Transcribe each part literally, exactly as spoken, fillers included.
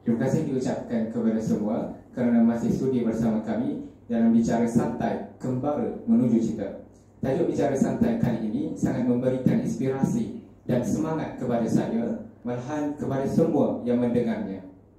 Terima kasih diucapkan kepada semua kerana masih sudi bersama kami dalam bicara santai Kembara Menuju Cita. Tajuk bicara santai kali ini sangat memberikan inspirasi dan semangat kepada saya, malahan kepada semua yang mendengarnya.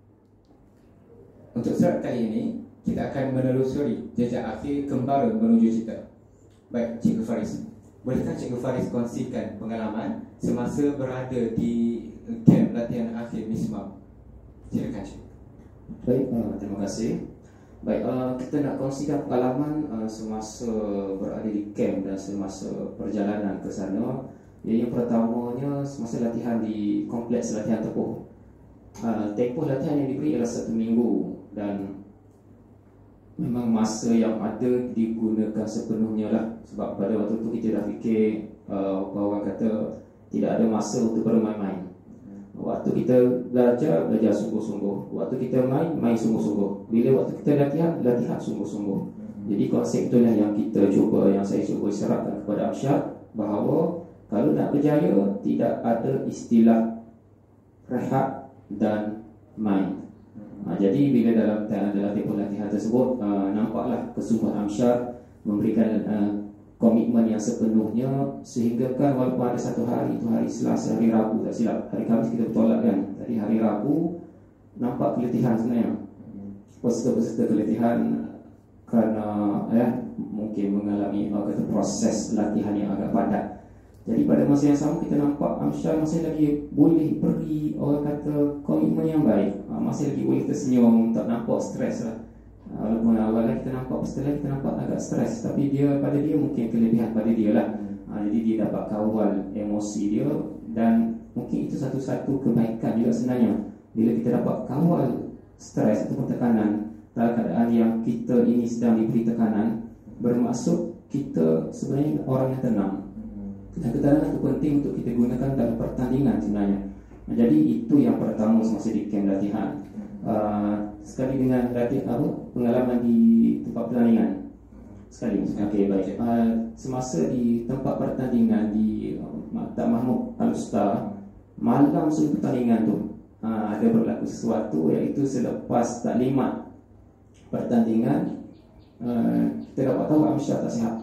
Untuk surat kali ini, kita akan menelusuri jejak akhir Kembara Menuju Cita. Baik, Cikgu Faris, bolehkah Cikgu Faris kongsikan pengalaman semasa berada di kamp latihan akhir MISMA? Silakan, Cikgu. Baik, uh, terima kasih. Baik, uh, kita nak kongsikan pengalaman uh, semasa berada di kamp dan semasa perjalanan ke sana. Yang pertamanya semasa latihan di kompleks latihan Tepuh. Uh, tempoh latihan yang diberi adalah satu minggu dan memang masa yang ada digunakan sepenuhnya lah. Sebab pada waktu tu kita dah fikir uh, orang kata tidak ada masa untuk bermain-main. Waktu kita belajar, belajar sungguh-sungguh. Waktu kita main, main sungguh-sungguh. Bila waktu kita latihan, latihan sungguh-sungguh. Jadi konsep itulah yang kita cuba, yang saya cuba serapkan kepada Amsyad, bahawa kalau nak berjaya, tidak ada istilah rehat dan main. Ha, jadi bila dalam dalam tempoh latihan tersebut, uh, nampaklah kesungguhan Amsyad memberikan uh, komitmen yang sepenuhnya, sehingga kan walaupun ada satu hari, itu hari Selasa, hari Rabu, tak silap, hari Khamis kita bertolak kan. Jadi hari Rabu nampak keletihan sebenarnya. Peserta-peserta keletihan kerana ya, mungkin mengalami kata proses latihan yang agak padat. Jadi pada masa yang sama kita nampak Amsyad masih lagi boleh beri orang kata komitmen yang baik, masih lagi boleh tersenyum, tak nampak stres lah. Walaupun awalnya kita nampak, setelah kita nampak agak stres, tapi dia pada dia mungkin kelebihan pada dia lah. ha, Jadi dia dapat kawal emosi dia, dan mungkin itu satu-satu kebaikan juga sebenarnya. Bila kita dapat kawal stres atau tekanan dalam keadaan yang kita ini sedang diberi tekanan, bermaksud kita sebenarnya orang yang tenang. Dan ketenangan itu penting untuk kita gunakan dalam pertandingan sebenarnya. Nah, jadi itu yang pertama semasa di kamp latihan. Uh, sekali dengan latihan apa, pengalaman di tempat pertandingan sekali. Okey, baik. Uh, semasa di tempat pertandingan di uh, Maktab Mahmud Al-Usta, malam sebelum pertandingan tu uh, ada berlaku sesuatu, iaitu selepas taklimat pertandingan, uh, kita dapat tahu Amsyad tak sihat.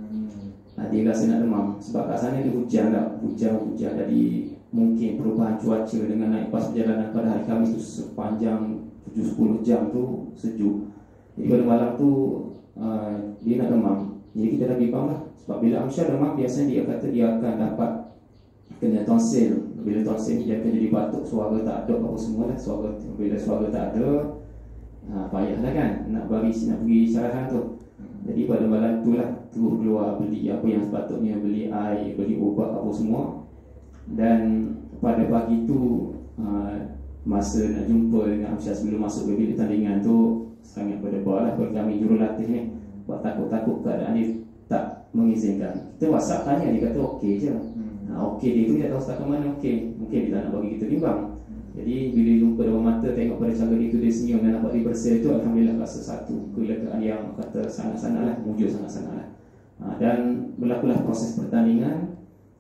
uh, Dia rasa nak demam sebab kat sana dia hujan tak, hujan-hujan. Jadi mungkin perubahan cuaca dengan naik pas perjalanan pada hari Khamis tu sepanjang tujuh sepuluh jam tu sejuk. Jadi pada malam tu uh, dia nak demam. Jadi kita dah bimbang lah. Sebab bila Amsyad demam, biasanya dia kata dia akan dapat kena tonsil. Bila tonsil ni dia akan jadi batuk, suara tak ada apa semua lah. Suara, bila suara tak ada, uh, payah lah kan nak bagi, nak pergi syarahan tu. Jadi pada malam tu lah terus keluar beli apa yang sepatutnya, beli air, beli ubat apa semua. Dan pada pagi tu uh, masa nak jumpa dengan Amsyad sebelum masuk ke bilik tandingan tu, sangat berdebar lah bagi kami jurulatih ni. Buat takut-takut keadaan dia tak mengizinkan. Kita WhatsApp tanya, dia kata okey je. hmm. ha, Okey dia tu dia tahu setakat mana okey. Mungkin dia tak nak bagi kita bimbang. hmm. Jadi bila jumpa depan mata, tengok pada cara dia tu, dia senyum dan nampak dia bersih tu, Alhamdulillah rasa satu kelegaan yang kata sangat-sangat lah, mujur sangat-sangat lah. ha, Dan berlakulah proses pertandingan.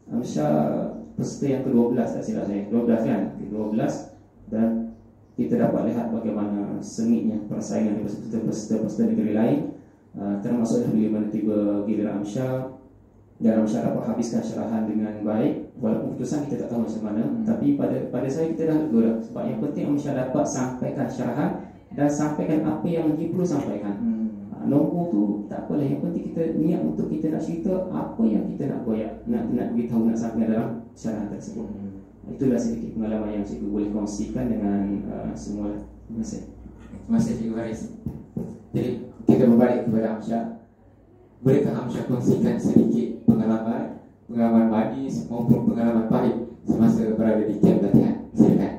Amsyad peserta yang ke dua belas, tak silap saya, dua belas kan, ke dua belas. Dan kita dapat lihat bagaimana sengitnya persaingan di peserta-peserta negeri lain. uh, Termasuklah bila mana tiba giliran Amsyad, dan Amsyad dapat habiskan syarahan dengan baik. Walaupun keputusan kita tak tahu macam mana, hmm. tapi pada pada saya kita dah lega dah. Sebab yang penting Amsyad dapat sampaikan syarahan dan sampaikan apa yang dia perlu sampaikan. hmm. uh, Nombor tu tak apalah, yang penting kita niat untuk kita nak cerita apa yang kita nak koyak, Nak nak beritahu, nak sampaikan dalam syarahan tersebut. hmm. Itulah sedikit pengalaman yang saya boleh kongsikan dengan uh, semua. Terima kasih. Terima kasih, Cikgu Faris. Jadi kita berbalik kepada Amsyad. Bolehkah Amsyad kongsikan sedikit pengalaman, pengalaman manis maupun pengalaman pahit semasa berada di kamp latihan? Silakan.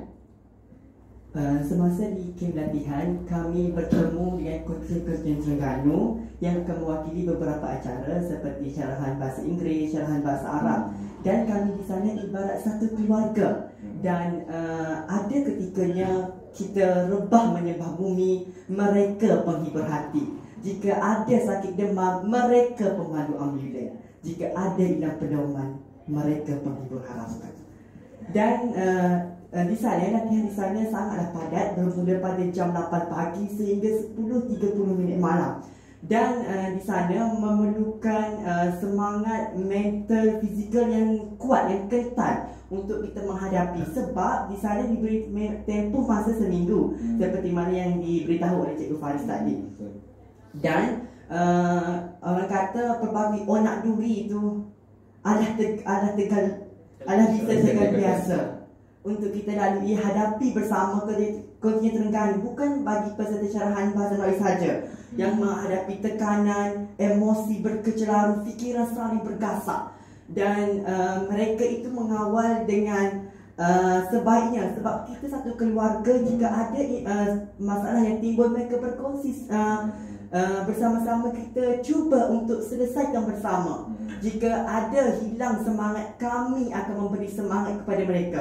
Uh, semasa di kamp latihan, kami bertemu dengan konsul-konsul Terengganu yang akan mewakili beberapa acara seperti syarahan bahasa Inggeris, syarahan bahasa Arab. Dan kami di sana ibarat satu keluarga. Dan uh, ada ketikanya kita rebah menyembah bumi, mereka penghibur hati. Jika ada sakit demam, mereka pemandu ambulan. Jika ada hilang pedoman, mereka penghibur harapan. Dan uh, uh, di sana, latihan di sana sangatlah padat, bermula pada jam lapan pagi sehingga sepuluh tiga puluh minit malam. Dan uh, di sana memerlukan uh, semangat mental, fizikal yang kuat, yang kental untuk kita menghadapi. Sebab di sana diberi tempoh masa seminggu, hmm. seperti mana yang diberitahu oleh Cikgu Faris tadi. Dan uh, orang kata pelbagai onak duri itu adalah te- adalah tegal adalah bisa tegal biasa untuk kita lalui hadapi bersama kontingen Terengganu, bukan bagi peserta syarahan bahasa Melayu saja yang menghadapi tekanan, emosi berkecelaru, fikiran selalu bergasak. Dan uh, mereka itu mengawal dengan uh, sebaiknya, sebab kita satu keluarga, jika ada uh, masalah yang timbul, mereka berkongsi uh, uh, bersama-sama, kita cuba untuk selesaikan bersama. Jika ada hilang semangat, kami akan memberi semangat kepada mereka.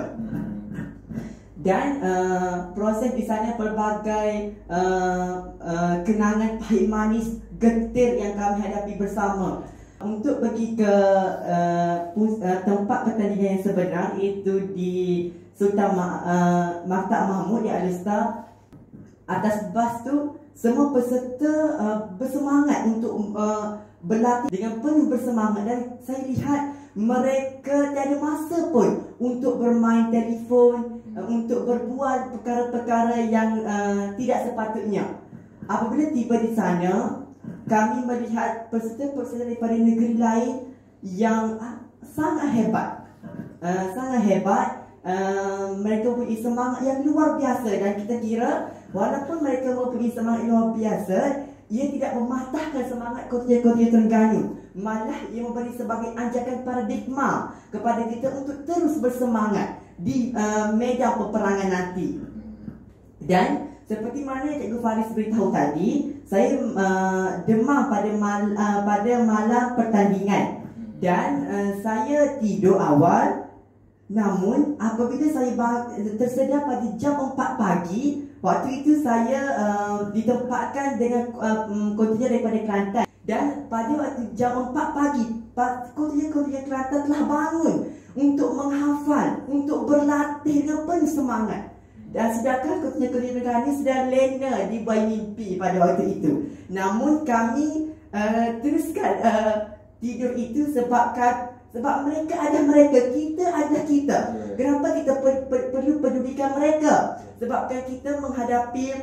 Dan uh, proses di sana pelbagai uh, uh, kenangan pahit manis, getir yang kami hadapi bersama. Untuk pergi ke uh, pus, uh, tempat pertandingan yang sebenar, iaitu di Sultan Ma- uh, Maktab Mahmud di Alista. Atas bas tu, semua peserta uh, bersemangat untuk uh, berlatih dengan penuh bersemangat. Dan saya lihat mereka tiada masa pun untuk bermain telefon, uh, untuk berbual perkara-perkara yang uh, tidak sepatutnya. Apabila tiba di sana, kami melihat peserta-peserta daripada negeri lain yang uh, sangat hebat, uh, sangat hebat. Uh, mereka mempunyai semangat yang luar biasa, dan kita kira walaupun mereka mempunyai semangat yang luar biasa, ia tidak mematahkan semangat kontingen-kontingen Terengganu. Malah ia memberi sebagai anjakan paradigma kepada kita untuk terus bersemangat di uh, medan peperangan nanti. Dan seperti mana Cikgu Faris beritahu tadi, saya uh, demam pada mal, uh, pada malam pertandingan, dan uh, saya tidur awal. Namun apabila saya tersedia pada jam empat pagi, waktu itu saya uh, ditempatkan dengan uh, kontingen daripada Kelantan. Dan pada waktu jam empat pagi, kontingen-kontingen Kelantan telah bangun untuk menghafal, untuk berlatih dengan penuh semangat. Dan sedangkan kontingen-kontingen Terengganu sudah lena di bawah mimpi pada waktu itu. Namun kami uh, teruskan uh, tidur itu sebabkan Sebab mereka ada mereka, kita ada kita. Kenapa kita per, per, perlu pedulikan mereka? Sebabkan kita menghadapi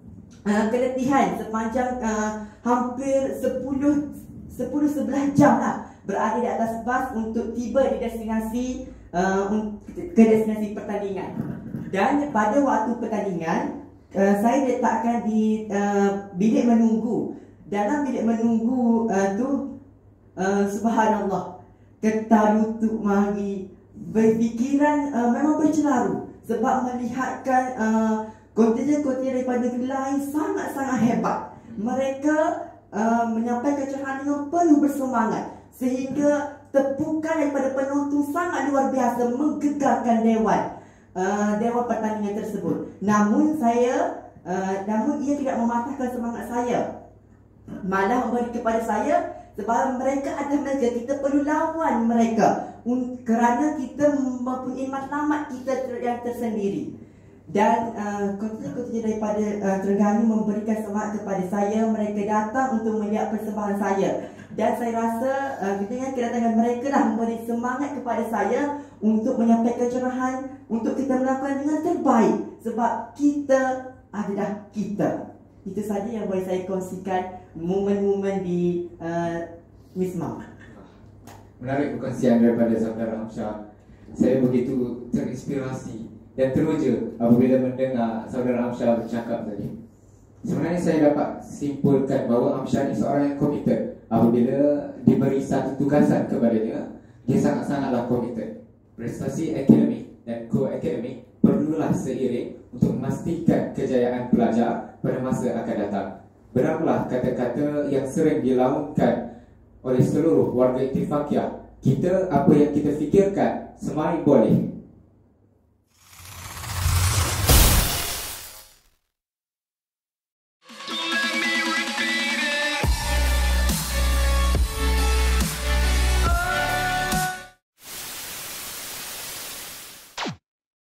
uh, keletihan sepanjang uh, hampir sepuluh sebelas jam lah berada di atas bas untuk tiba di destinasi uh, ke destinasi pertandingan. Dan pada waktu pertandingan, uh, saya letakkan di uh, bilik menunggu. Dalam bilik menunggu uh, tu uh, subhanallah, getar lutut mari, berfikiran uh, memang bercelaru sebab melihatkan uh, kontingen-kontingen daripada negeri lain sangat-sangat hebat. Mereka uh, menyampaikan cerahan dengan penuh bersemangat sehingga tepukan daripada penonton sangat luar biasa, menggegarkan dewan uh, dewan pertandingan tersebut. Namun saya uh, namun ia tidak mematahkan semangat saya, malah memberi kepada saya. Sebab mereka adalah mereka, kita perlu lawan mereka kerana kita mempunyai matlamat kita yang tersendiri. Dan uh, kontingen-kontingen daripada uh, Terengganu memberikan semangat kepada saya. Mereka datang untuk melihat persembahan saya, dan saya rasa uh, dengan kedatangan mereka lah memberi semangat kepada saya untuk menyampaikan cerahan, untuk kita melakukan dengan terbaik. Sebab kita adalah kita. Itu saja yang boleh saya kongsikan momen-momen di uh, Wisma. Menarik perkongsian daripada saudara Amsyar. Saya begitu terinspirasi dan teruja apabila mendengar saudara Amsyar bercakap tadi. Sebenarnya saya dapat simpulkan bahawa Amsyar ini seorang yang komited. Apabila diberi satu tugasan kepadanya, dia sangat-sangatlah komited. Prestasi akademik dan co-akademik perlulah seiring untuk memastikan kejayaan pelajar pada masa akan datang. Benarlah kata-kata yang sering dilaungkan oleh seluruh warga Ittifaqiyah. Kita, apa yang kita fikirkan semai boleh,